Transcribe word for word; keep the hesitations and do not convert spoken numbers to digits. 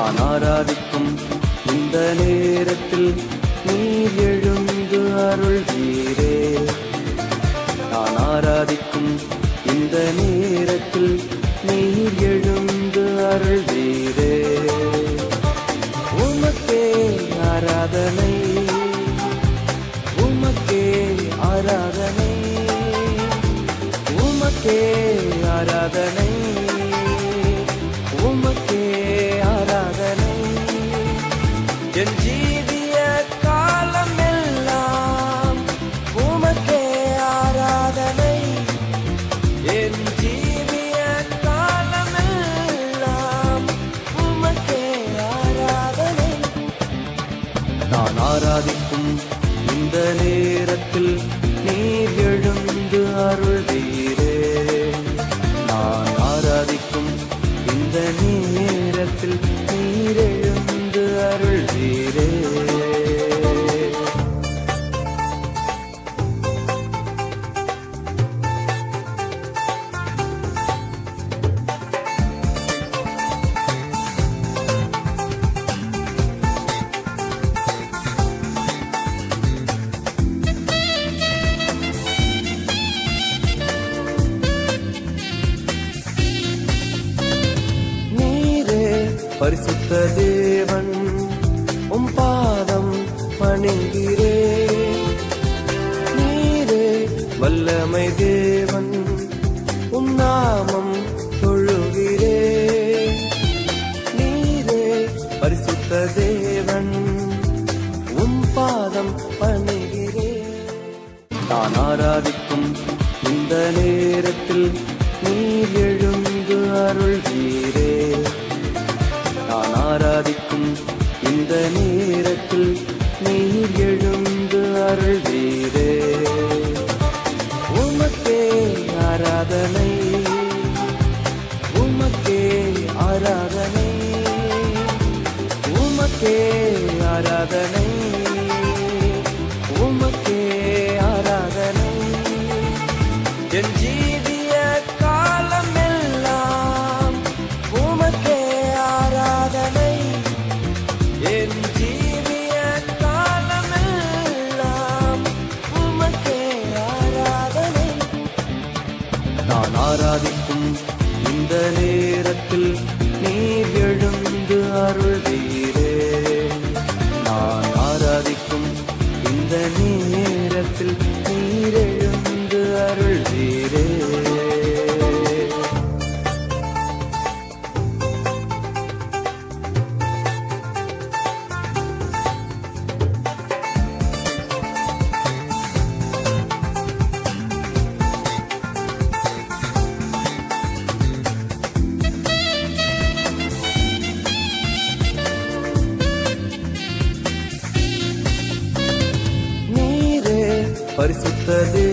நான் ஆராதிக்கும் இந்த நேரத்தில் நீர் எழுந்து அருள்வீரே. நான் ஆராதிக்கும் இந்த நேரத்தில் நீர் எழுந்து அருள்வீரே. உமக்கே ஆராதனை, உமக்கே ஆராதனை, உமக்கே ஆராதனை, உமக்கே ஆராதனை. என் ஜீவிய காலமெல்லாம் உமக்கே ஆராதனை. என் ஜீவிய காலமெல்லாம் உமக்கே ஆராதனை. நான் ஆராதிக்கும் இந்த நேரத்தில் நீர் எழுந்து அருள்வீரே. நான் ஆராதிக்கும் இந்த நேரத்தில் நீர் எழுந்து அருள்வீரே. பரிசுத்த தேவன் உம் பாதம் பணிகிறேன். நீரே வல்லமை தேவன் உம் நாமம் தொழுகிறேன். நீரே பரிசுத்த தேவன் உம் பாதம் பணிகிறேன். நான் ஆராதிக்கும் இந்த நேரத்தில் நீர் எழுந்து அருள்வீரே. நான் ஆராதிக்கும் இந்த நேரத்தில் நீர் எழுந்து அருள்வீரே. உமக்கே ஆராதனை, உமக்கே ஆராதனை, உமக்கே ஆராதனை, உமக்கே ஆராதனை. என் ஜீவிய காலமெல்லாம் உமக்கே ஆராதனை. என் ஜீவிய காலமெல்லாம் உமக்கே ஆராதனை. நான் ஆராதிக்கும் இந்த நேரத்தில் நீர் எழுந்து அருள்வீரே. நான் ஆராதிக்கும் இந்த நேரத்தில் நீர் எழுந்து அருள்வீரே. பரிசுத்த